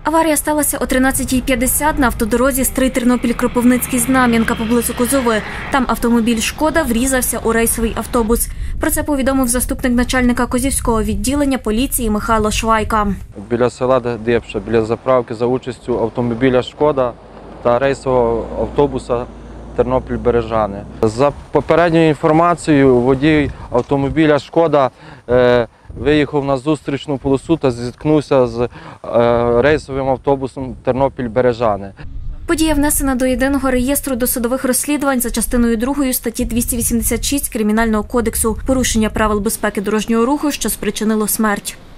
Аварія сталася о 13:50 на автодорозі Стрий-Тернопіль-Кропивницький-Знам'янка поблизу Козови. Там автомобіль «Шкода» врізався у рейсовий автобус. Про це повідомив заступник начальника Козівського відділення поліції Михайло Швайка. Біля села Дипша, біля заправки за участю автомобіля «Шкода» та рейсового автобуса Тернопіль-Бережани. За попередньою інформацією, водій автомобіля «Шкода» виїхав на зустрічну полосу та зіткнувся з рейсовим автобусом Тернопіль-Бережани. Подія внесена до єдиного реєстру досудових розслідувань за частиною 2 статті 286 Кримінального кодексу – порушення правил безпеки дорожнього руху, що спричинило смерть.